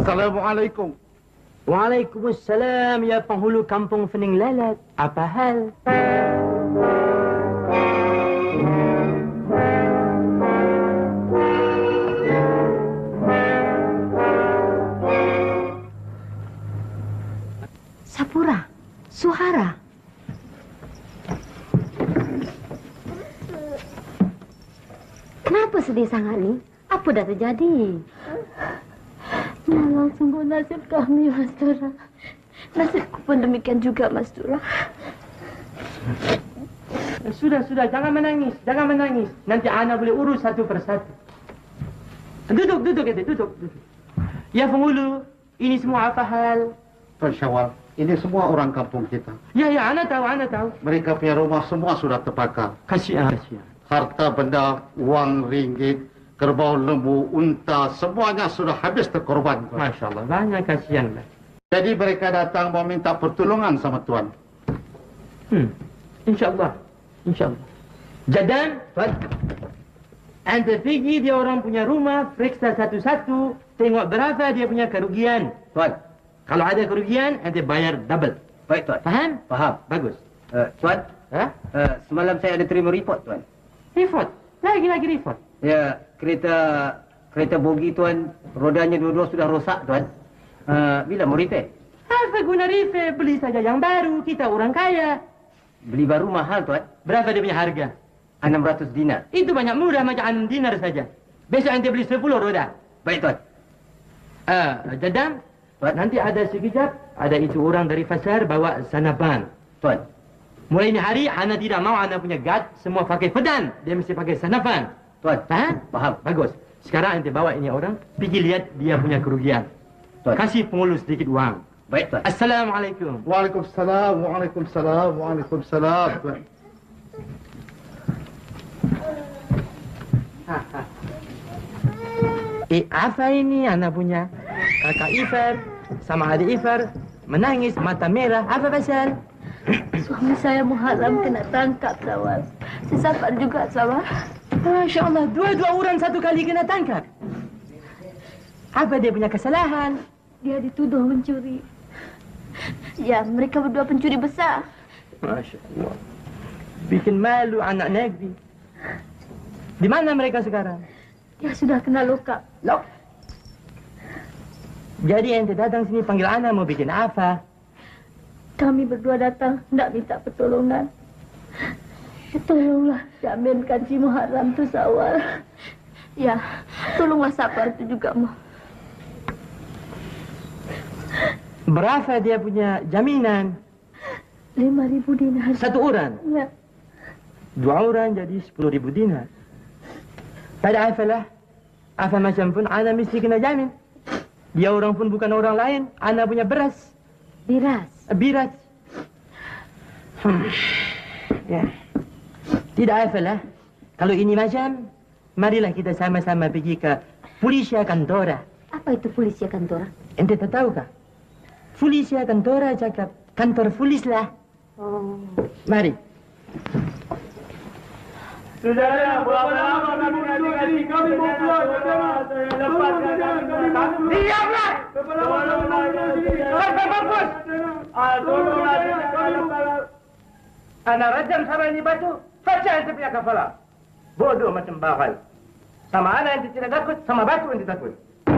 Assalamualaikum. Waalaikumsalam ya penghulu kampung Fening Lalat. Apa hal? Sapura, Suhara. Kenapa sedih sangat ni? Apa dah terjadi? Malang sungguh nasib kami, Mas Tura. Nasibku pun demikian juga, Mas Tura. Sudah, jangan menangis. Nanti Ana boleh urus satu persatu. Duduk. Ya penghulu, ini semua apa hal? Tuan Syawal, ini semua orang kampung kita. Ya, Ana tahu. Mereka punya rumah semua sudah terbakar. Kasihan. Harta benda, wang ringgit, kerbau, lembu, unta, semuanya sudah habis terkorban. Masya Allah, banyak kasihan. Jadi mereka datang mau minta pertolongan sama Tuan. InsyaAllah. Jadang, Tuan. Anda pergi dia orang punya rumah, periksa satu-satu, tengok berapa dia punya kerugian. Tuan. Kalau ada kerugian, anda bayar double. Baik, Tuan. Faham? Faham. Bagus. Tuan. Semalam saya ada terima report, Tuan. Report? Lagi report? Ya, kereta bogi, Tuan. Rodanya dua-dua sudah rosak, Tuan. Bila mau repair? Apa guna repair? Beli saja yang baru. Kita orang kaya. Beli baru mahal, Tuan. Berapa dia punya harga? 600 dinar. Itu banyak murah macam 6 dinar saja. Besok anda beli 10 roda. Baik, Tuan. Jadam, nanti ada sekejap, ada itu orang dari pasar bawa sanapan. Tuan. Mulai ini hari, Ana tidak mau Ana punya guard semua pakai pedang. Dia mesti pakai sanapan. Tuan. Faham? Faham. Bagus. Sekarang ante bawa ini orang, pergi lihat dia punya kerugian. Tuan. Kasih penghulu sedikit uang. Baik, Tuan. Assalamualaikum. Waalaikumsalam. Tuan. Apa ini anak punya? Kakak Ifar sama adik Ifar menangis mata merah. Apa pasal? Suami saya Muharram kena tangkap, Sawal. Sesafar juga, Sawal. Masya Allah, dua orang satu kali kena tangkap. Apa dia punya kesalahan? Dia dituduh mencuri. Ya, mereka berdua pencuri besar. Masya Allah. Bikin malu anak negeri. Di mana mereka sekarang? Dia sudah kena lokap. Jadi ente datang sini panggil anak mau bikin apa? Kami berdua datang hendak minta pertolongan. Tolonglah jaminkan si Muharram tu, Sawal. Ya, tolonglah Sapar itu juga, Mah. Berapa dia punya jaminan? 5.000 dinar. Satu orang? Ya. 2 orang jadi 10.000 dinar. Pada apalah, apa macam pun Ana mesti kena jamin. Dia orang pun bukan orang lain, Ana punya beras. Biras. Ya. Tidak apalah. Kalau ini macam, marilah kita sama-sama pergi ke Polisia Kantora. Apa itu Polisia Kantora? Ente tak tahu kah? Polisia Kantora cakap kantor polis lah. Oh. Mari. Saudara, berapa lama kami nanti kami mau keluar lepaskan kami. Diamlah! Sampai bagus! Anak rajam sama ini batu, saja yang punya kepala. Bodoh macam bakal. Sama anak yang tidak takut, sama batu yang takut.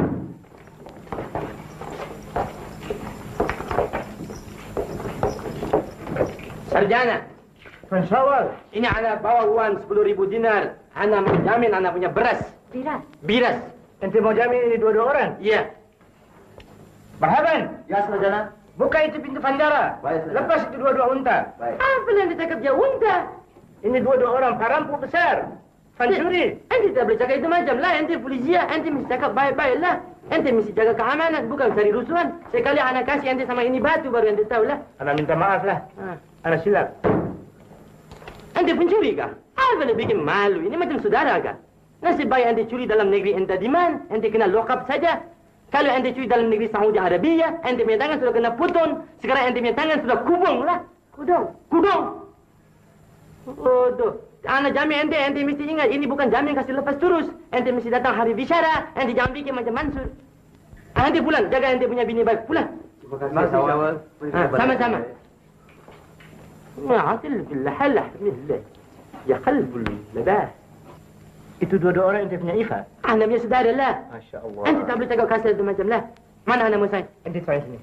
Sarjana. Pensawal, ini anak bawa uang 10.000 dinar. Anak menjamin anak punya beras. Biras. Ente mau jamin ini 2 orang? Iya. Marhaban. Ya, Sarjana. Buka itu pintu bandara. Baik, Sarjana. Lepas itu 2 unta. Baik. Apa yang ditangkap dia unta? Ini 2 orang parampu besar. Pencuri. Ente tidak boleh cakap itu macam lah. Ente polisia. Ente mesti cakap baik-baik lah. Ente mesti jaga keamanan. Bukan cari rusuhan. Sekali anak kasih ente sama ini batu baru ente tahu lah. Anak minta maaf lah. Anak silap. Ente pencuri kah? Apa yang bikin malu? Ini macam saudara kah? Nasib baik ente curi dalam negeri ente di mana? Ente kena lock up saja. Kalau ente curi dalam negeri Saudi Arabia, ente punya tangan sudah kena putus. Sekarang ente punya tangan sudah kubung lah. Kudung. Bodoh. Anak jamin ente mesti ingat. Ini bukan jamin kasih lepas terus. Ente mesti datang hari bicara. Ente jangan bikin macam Mansur. Ente pulang, jaga ente punya bini baik. Pulang. Terima kasih, Syawal. Sama-sama. Ma'atil billah halah billah. Ya qalbul labah. Itu dua-dua orang ente punya Ifa? Anda punya saudara lah. Masya Allah. Ente tak boleh cakap kasar itu macam lah. Mana anak Musai? Ente try sini.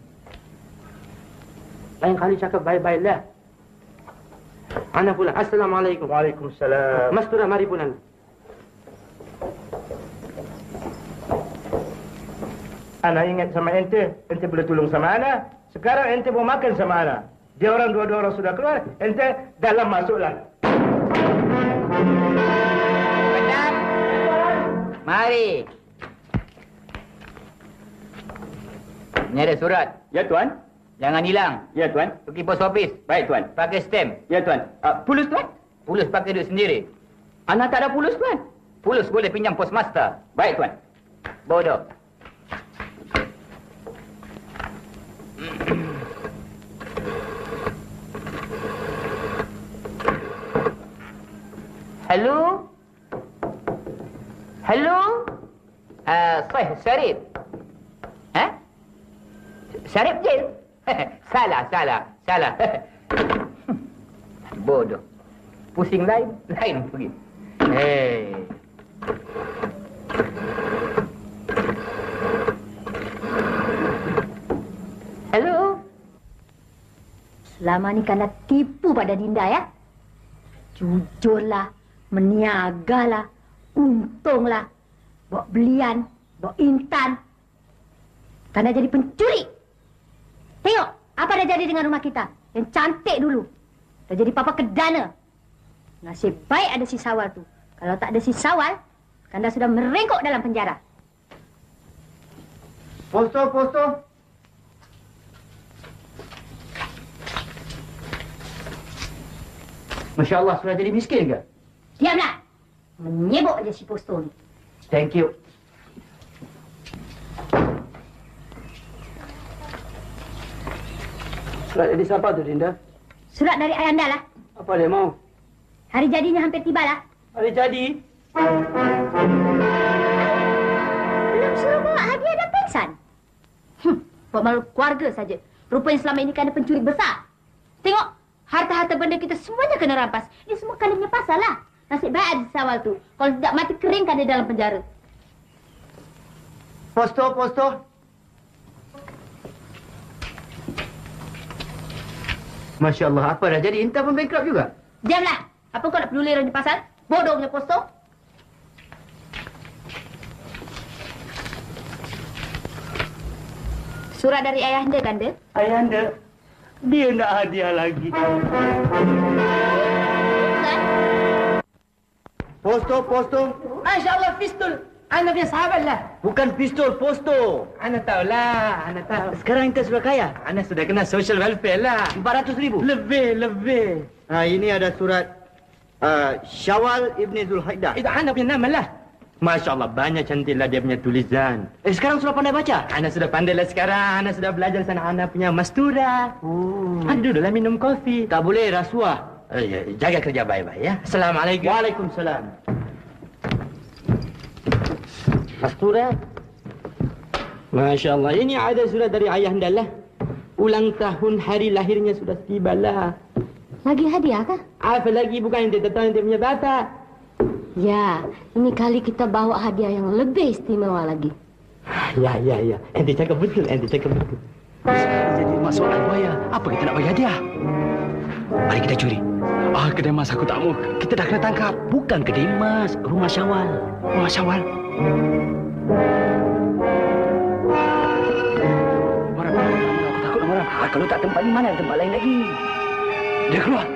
Lain kali cakap baik-baik lah. Ana pulang. Assalamualaikum. Waalaikumsalam. Mas Tura, mari pulang. Ana ingat sama ente boleh tolong sama Ana. Sekarang ente mau makan sama Ana. Dia orang dua-dua orang sudah keluar, ente dalam masuklah. Benar. Mari. Ini ada surat. Ya, Tuan. Jangan hilang. Ya, Tuan. Pergi pos office. Baik, Tuan. Pakai stem. Ya, Tuan. Pulus, Tuan? Pulus pakai duit sendiri. Anak tak ada pulus, Tuan. Pulus boleh pinjam postmaster. Baik, Tuan. Bodoh. Hello? Hello? Syarif. Syarif Jil? Salah. Bodoh. Pusing lain pergi. Hei. Hello? Selama ni kena tipu pada Dinda ya. Jujurlah, meniagalah, untunglah. Bawa belian, bawa intan. Kena jadi pencuri. Tengok, apa dah jadi dengan rumah kita? Yang cantik dulu. Dah jadi papa kedana. Nasib baik ada si Sawal tu. Kalau tak ada si Sawal, Kanda sudah merengkok dalam penjara. Posto. Masya Allah, sudah jadi miskin ke? Diamlah. Menyebok je si Posto ni. Thank you. Surat dari siapa tu, Dinda? Surat dari ayahanda lah. Apa dia mau? Hari jadinya hampir tibalah. Hari jadi? Belum suruh bawa hadiah dan pensan. Pemalu keluarga saja. Rupanya selama ini Kanda pencuri besar. Tengok, harta-harta benda kita semuanya kena rampas. Ini semua Kanda punya pasal lah. Nasib baik ada Sawal tu. Kalau tidak mati kering Kanda dalam penjara. Posto. Masya Allah, apa dah jadi? Intan pun bankrupt juga? Diamlah. Apa kau nak peduli orang di pasar? Bodoh punya Posto. Surat dari ayahanda, Kanda. Ayahanda, dia nak hadiah lagi. Posto. Masya Allah, pistol. Anda punya sahabat lah. Bukan pistol, posto. Anda tahulah, anda tahu. Sekarang kita sudah kaya. Anda sudah kena social welfare lah. 400,000. Lebih. Ini ada surat Syawal Ibni Zulhaidah. Itu anda punya nama lah. Masya Allah, banyak cantiklah dia punya tulisan. Sekarang sudah pandai baca? Anda sudah pandai lah sekarang. Anda sudah belajar sana anda punya mastura. Anda duduklah minum kopi. Tak boleh rasuah. Jaga kerja baik-baik ya. Assalamualaikum. Waalaikumsalam. Mastura. Masya Allah, ini ada surat dari ayahanda lah. Ulang tahun hari lahirnya sudah tiba lah. Lagi hadiah kah? Apa lagi, bukan yang datang dia punya bapa. Ya, ini kali kita bawa hadiah yang lebih istimewa lagi. Ya. Ente cakap betul. Jadi masalah buaya. Apa kita nak bagi hadiah? Mari kita curi. Kedai mas aku tak mau. Kita dah kena tangkap. Bukan kedai mas, rumah Syawal. Maram, aku takut nak maram. Kalau tak tempat ni, mana tempat lain lagi? Dia keluar.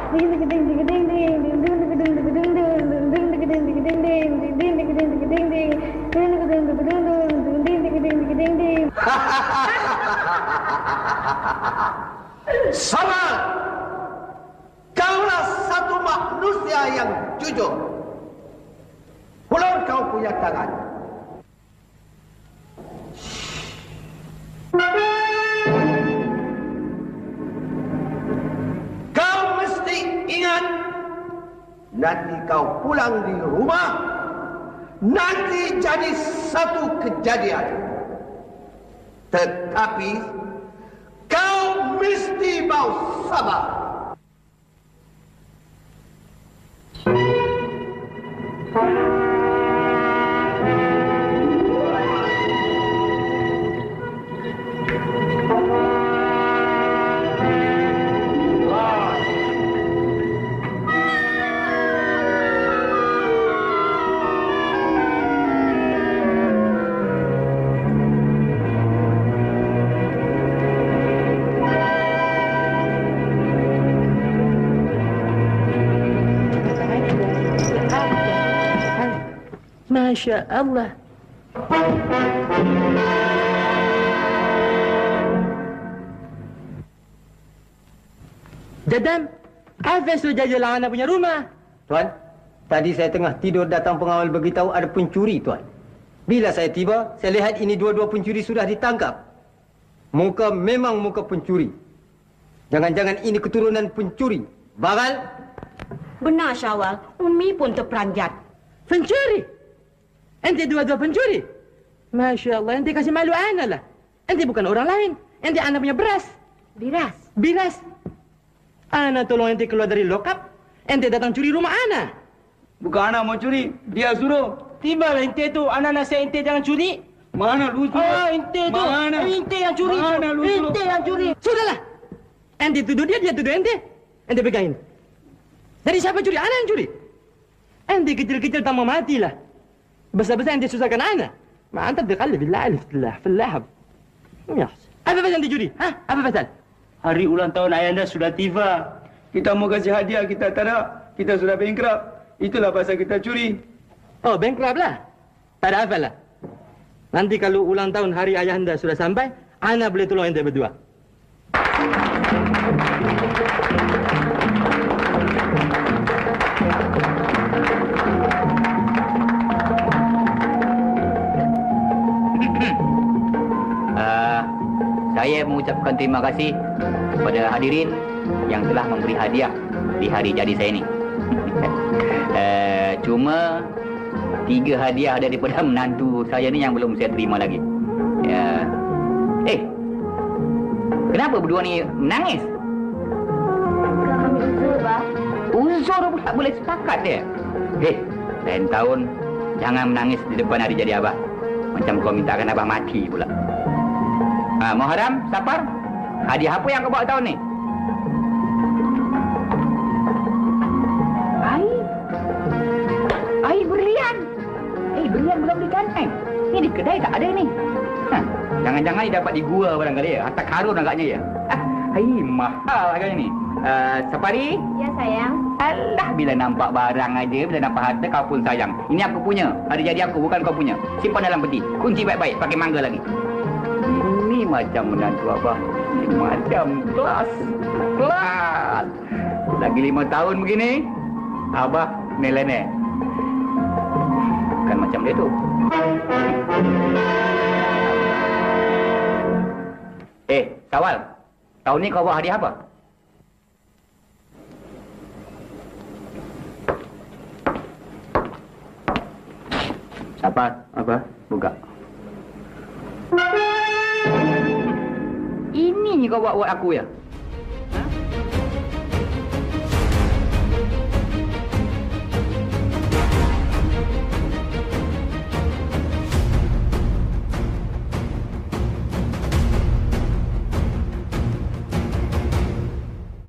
Sawal, kaulah satu manusia yang jujur. Hulur kau punya tangan. Kau mesti ingat, nanti kau pulang di rumah, nanti jadi satu kejadian. Tetapi kau mesti mau sabar. Masya Allah. Jadam, Hafiz sudah jalan anak punya rumah. Tuan, tadi saya tengah tidur datang pengawal beritahu ada pencuri, Tuan. Bila saya tiba, saya lihat ini dua-dua pencuri sudah ditangkap. Muka memang muka pencuri. Jangan-jangan ini keturunan pencuri. Bagal? Benar, Syawal. Umi pun terperanjat. Pencuri? Ente dua-dua pencuri? Masya Allah, ente kasih malu ana lah. Ente bukan orang lain. Ente anak punya beras. Biras? Biras. Ana tolong ente keluar dari lokap. Ente datang curi rumah ana. Bukan anak mau curi, dia suruh. Tiba ente tu, anak nasihat ente jangan curi. Mana lu suruh? Oh, ente tu. Mana? Ente yang curi. Mana lu suruh? Ente yang curi. Sudahlah. Ente tuduh dia, dia tuduh ente. Ente pegang ini. Dari siapa curi? Ana yang curi. Ente kecil-kecil tak mau matilah. Besar-besar ente susahkan ana. Ma anta berkali billah alif fillah. Ya. Apa pasal ente curi? Hah? Apa pasal? Hari ulang tahun ayanda sudah tiba. Kita mau kasih hadiah, kita tak ada. Kita sudah bankrupt. Itulah pasal kita curi. Oh, bankrupt lah. Tak ada apa lah. Nanti kalau ulang tahun hari ayahanda sudah sampai, ana boleh tolong ente berdua. Saya mengucapkan terima kasih kepada hadirin yang telah memberi hadiah di hari jadi saya ini. Cuma 3 hadiah daripada menantu saya ni yang belum saya terima lagi. Kenapa berdua ni menangis? Kami uzur, Bah. Uzur pula boleh sepakat dia. Lain tahun jangan menangis di depan hari jadi abah. Macam kau mintakan abah mati pula. Muharram, Safar, hadiah apa yang kau bawa tahun ni? Air berlian. Berlian belum diganteng. Ni di kedai tak ada ni. Jangan-jangan dia dapat di gua barangkali ya. Harta karun agaknya ya. Mahal agaknya ni. Safari? Ya, sayang. Alah, bila nampak barang aja, bila nampak harta kau pun sayang. Ini aku punya. Hari jadi aku, bukan kau punya. Simpan dalam peti. Kunci baik-baik, pakai mangga lagi. Ini macam menantu abah. Ini macam kelas. Kelas. Lagi 5 tahun begini, abah nilai-nilai. Bukan macam dia tu. Sawal. Tahun ni kau bawa hadiah apa? Apa? Buka. Ini kau buat aku ya?